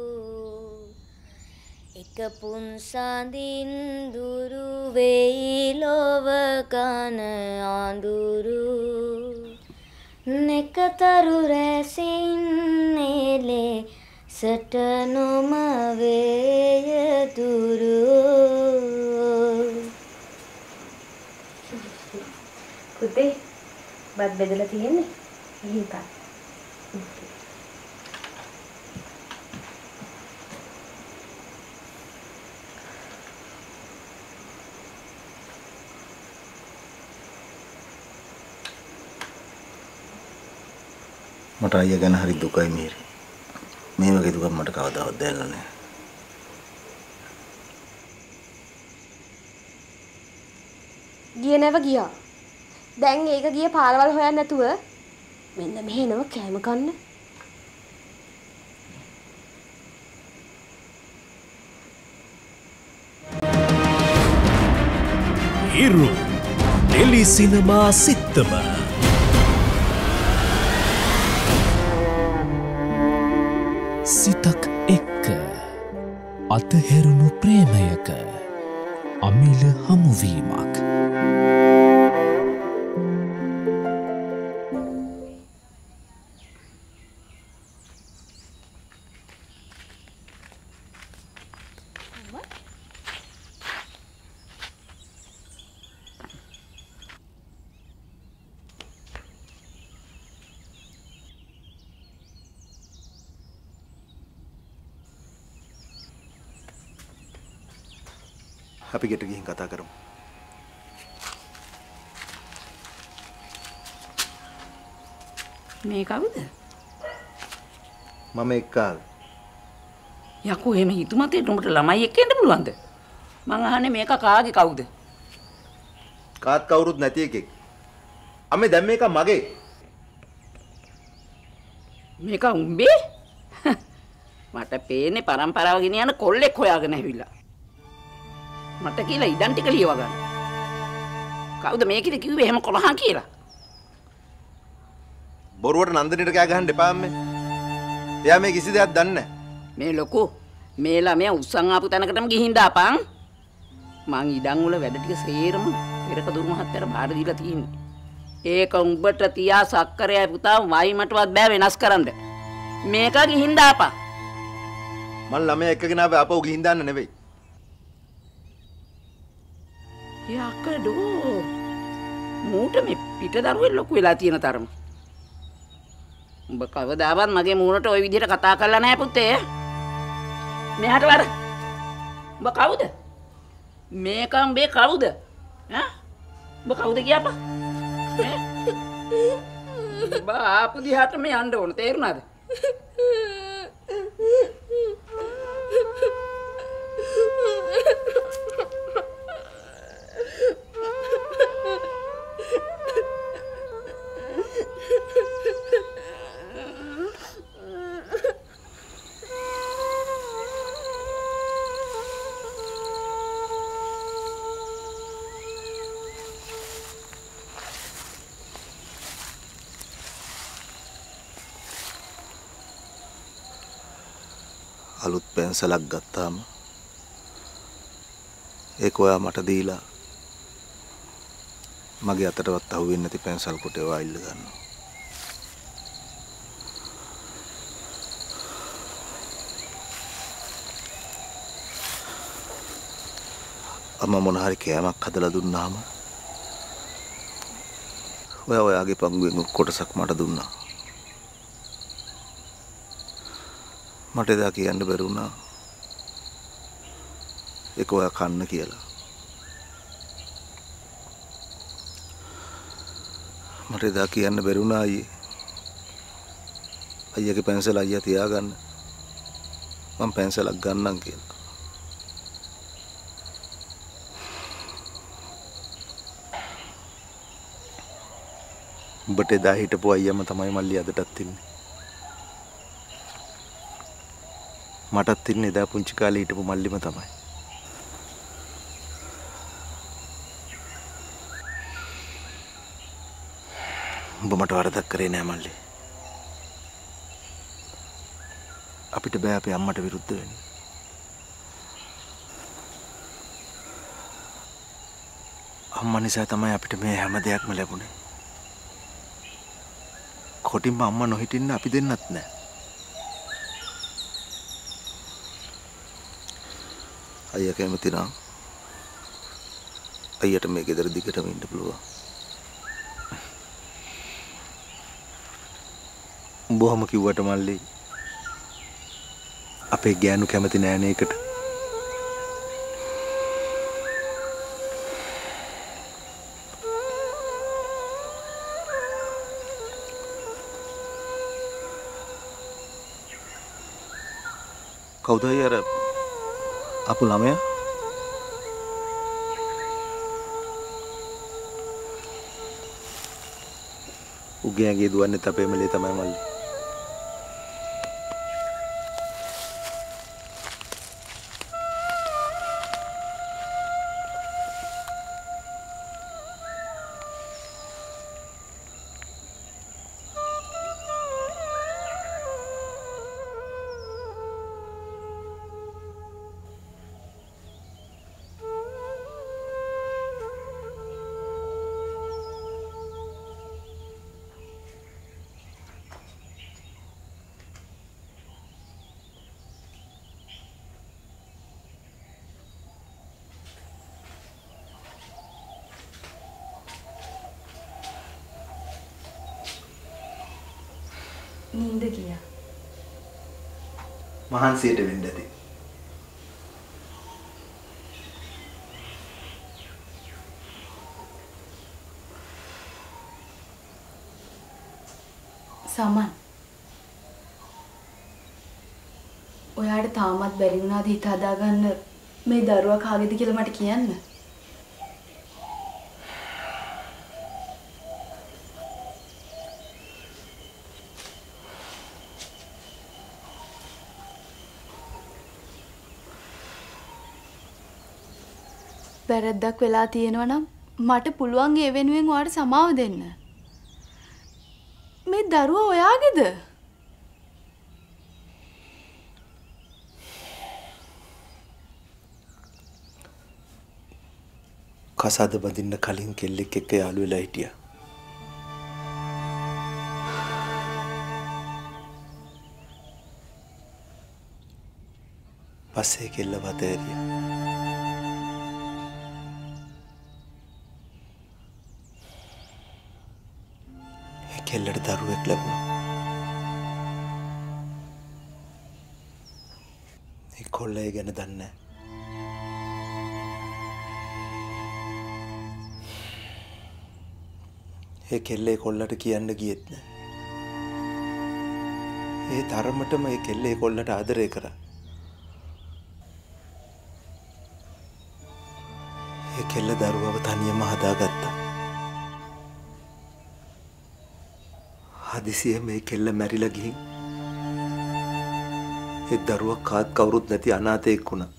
එක පුන්සඳින් දුරු වෙයි ලොව කන අඳුරු නෙකතරු රැසින් නෙලේ සට නොම වේය දුරු. පුතේ බත් බෙදලා තියෙන්නේ එහෙකයි. මට අයියා ගැන හරි දුකයි මීරි. මේ වගේ දුකක් මට කවදාවත් දැනෙලා නැහැ. ගියේ නැව ගියා. දැන් ඒක ගිය පාරවල් හොයන්න නැතුව මෙන්න මෙහෙනව කෑම කන්න. ඉරු ටෙලි සිනමා සිත්තම සිතක් එක්ක අතහැරුණු ප්‍රේමයක අමිල හමුවීමක්. අපි ගෙට ගිහින් කතා කරමු. මේ කවුද? මම එක්ක ආවේ. යකෝ එහෙම හිතුමතේ උඹට ළමයි එක්ක එන්න පුළුවන්ද? මං අහන්නේ මේක කාගේ කවුද? කාත් කවුරුත් නැති එකෙක්. අම්මේ දැන් මේක මගේ. මේක උඹේ? මට පේන්නේ පරම්පරාව ගෙනියන කොල්ලෙක් හොයාගෙන ඇවිල්ලා. මට කියලා ඉඩම් ටික ලියව ගන්න. කවුද මේකද කිව්වේ එහෙම කොළහන් කියලා? බොරුවට නන්දනීට කෑ ගහන්න එපා අම්මේ. එයා මේ කිසි දෙයක් දන්නේ නැහැ. මේ ලොකු මේ ළමයා උස්සන් ආපු තැනකටම ගිහින් දාපන්. මං ඉඩම් වල වැඩ ටික සේරම පෙරක දුරු මහත්තයාට බාර දීලා තියෙන්නේ. ඒක උඹට තියා සක්කරයයි පුතා වයිමටවත් බෑ වෙනස් කරන්න. මේක ගිහින් දාපන්. මං ළමයා එක්කගෙන ආවේ අපව ගිහින් දාන්න නෙවෙයි. යකඩෝ මූට මේ පිට දරුවෙන් ලොකු වෙලා තියෙන තරම. උඹ කවදාවත් මගේ මූණට ওই විදිහට කතා කරලා නැහැ පුතේ. මෙහාට වර. උඹ කවුද? මේක උඹේ කවුද? ඈ? උඹ කවුද කියපන්? ඈ? උඹ ආපු දිහාට මේ යන්න ඕන තේරුණාද? අලුත් පෙන්සලක් ගත්තාම ඒක ඔයා මට දීලා මගේ අතටවත් අහුවෙන්නේ නැති පෙන්සල් කොටේ ඔයා ඉල්ල ගන්නවා. අම්මා මොන හරි කෑමක් හදලා දුන්නාම ඔයා ඔයාගේ පංගුවෙන් කොටසක් මට දුන්නා. මට එදා කියන්න බැරි වුණා ඒක ඔයා කන්න කියලා. මට එදා කියන්න බැරි වුණා අයියේ අයියාගේ පෙන්සල අයියා තියාගන්න මම පෙන්සලක් ගන්නම් කියලා. උඹට එදා හිටපු අයියාම තමයි මල්ලි අදටත් ඉන්නේ. මටත් ඉන්නේ එදා පුංචි කාලේ හිටපු මල්ලිම තමයි. උඹ මට වරදක් කරේ නෑ මල්ලි. අපිට බෑ අපේ අම්මට විරුද්ධ වෙන්න. අම්මා නිසා තමයි අපිට මේ හැම දෙයක්ම ලැබුණේ. කොටින්ම අම්මා නොහිටින්න අපි දෙන්නත් නෑ. අයියා කැමති නම් අයියට මේ ගෙදර දිගටම ඉන්න පුළුවන්. බොහොම කිව්වට මල්ලි අපේ ගෑනු කැමති නෑනේ එකට. කවුද අර අපු ළමයා? උගෑගේ දුවන්නේ අපේ මලේ තමයි මල්ලි. නින්ද ගියා. මහන්සියට වෙන්න ඇති. සමන්. ඔයාට තාමත් බැරි වුණාද හිත හදාගන්න මේ දරුවා කාගේද කියලා මට කියන්න? වැරද්දක් වෙලා තියෙනවා නම් මට පුළුවන් ඒ වෙනුවෙන් ඔයාට සමාව දෙන්න. මේ දරුවා ඔයාගේද? කසාද බඳින්න කලින් කෙල්ලෙක් එක්ක යාළු වෙලා හිටියා. පස්සේ කෙල්ල වත ඇරියා. ඒ කෙල්ලට දරුවෙක් ලැබුණා. ඒ කොල්ල ඒ ගැන දන්නේ නැහැ. ඒ කෙල්ලේ කොල්ලට කියන්න ගියෙත් නෑ. ඒ තරමටම ඒ කෙල්ලේ කොල්ලට ආදරය කරා. ඒ කෙල්ල දරුවව තනියම හදාගත්තා. හදිසියෙ මේ කෙල්ල මැරිලා ගිහින් ඒ දරුවා කාත් කවුරුත් නැති අනාථයෙක් වුණා.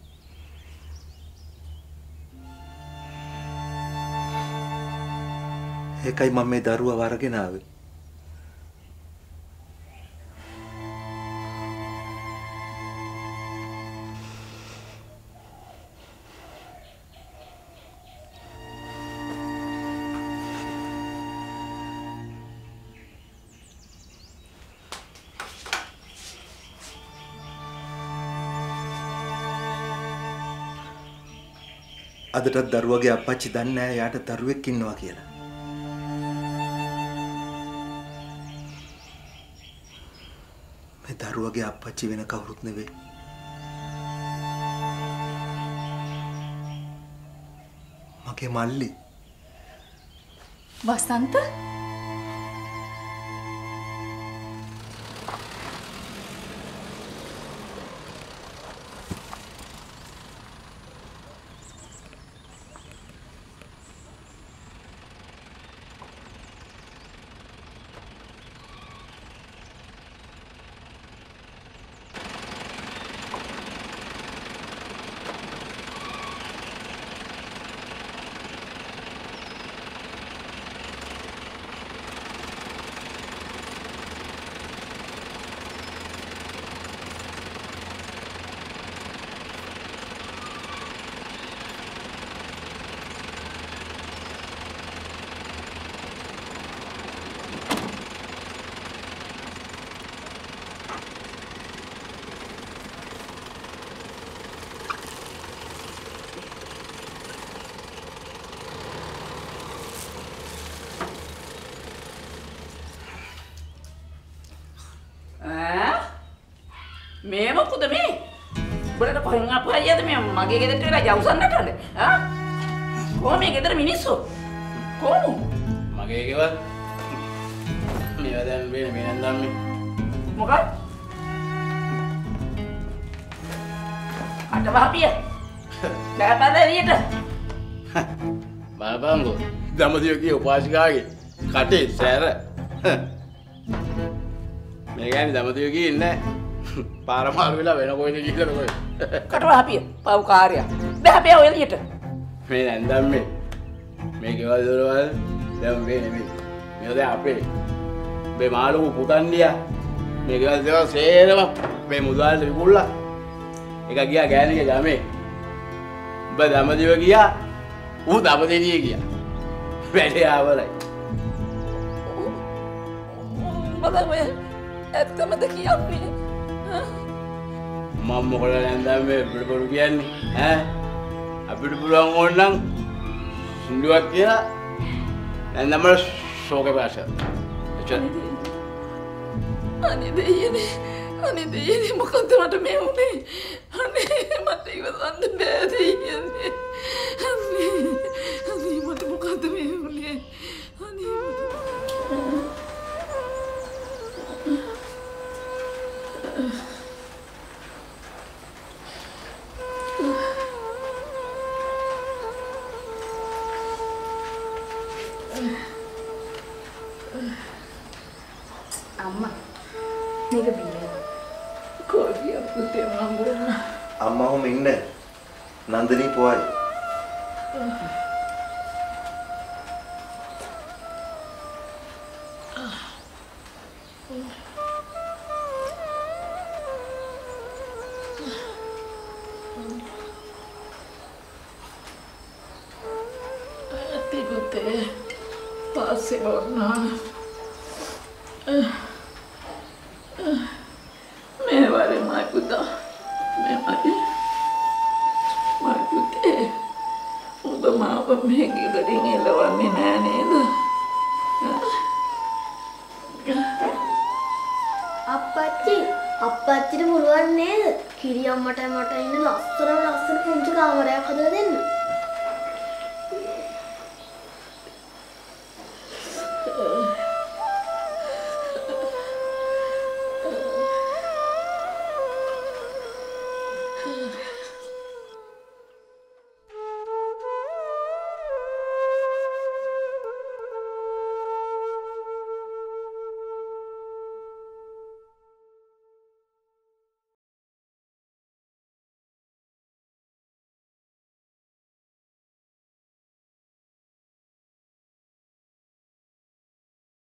ඒකයි මම මේ දරුවා වරගෙන ආවේ. අදටත් දරුවගේ අප්පච්චි දන්නේ නැහැ යාට දරුවෙක් ඉන්නවා කියලා. මේ දරුවගේ අප්පච්චි වෙන කවුරුත් නෙවෙයි. මගේ මල්ලි. වසන්ත? මේ මොකද මේ? උඹලට කොහෙන් ආපු අයියද මේ මගේ ගෙදරට වෙලා යවුසන්නට හද? ආ? කොහොම මේ ගෙදර මිනිස්සු? කොහොම? මගේ ගෙවල්. මේවා දැන් මේ මේ නන්දම් මේ. මොකක්ද? අටවහපිය. බෑපද එළියට. බලපංගෝ. දමදියෝගේ උපාසිකාගේ කටේ සැර. මේ ගෑනි දමදියෝගේ ඉන්නේ පාරමාරු වෙලා වෙන කොහෙද ගිහලා කොහෙද? කටවහපිය. පව් කාර්යය. බෑපිය ඔය එළියට. මේ නන්දම් මේ. මේ ගෙවල් දොරවල් දැන් මේ නෙමෙයි. මේ දැන් අපේ මේ මාළු පුතන්ඩියා මේ ගෙවල් දොරවල් සේරම මේ මුදල්ට විකුණලා එක ගියා ගෑණිගේ ගමේ. ඔබ දමදිව ගියා. ඌ දමදෙනිය ගියා. වැඩේ ආවරයි. මම මේ ඇත්තමද කියන්නේ? මම මොකද නැන්දා මේ බඩබඩු කියන්නේ ඈ අපිට පුළුවන් ඕනනම් සින්දුවක් කියලා නැන්දම ශෝක පාස එච්චර අනේ දෙයියනේ අනේ දෙයියනේ මොකද්ද මට මේ වුනේ අනේ මට ඉවසන්න බෑ දෙයියනේ අනේ අනේ මට මොකද්ද මේ වුනේ අනේ අම්මා මේක බීලා කොහේ පුතේ මම අම්මා හොම ඉන්න නන්දනී පොයි ඇති පුතේ පාසේ වුණා मैं वाले माँ पुता मैं वाले माँ पुते उधर माँ पर मैं गिरेंगे लवाने नैने इधर අප්පච්චි අප්පච්චිට පුළුවන් නේද කිරි අම්මට මට ඉන්න ලස්සන ලස්සන පුංචි කාමරයක් හදලා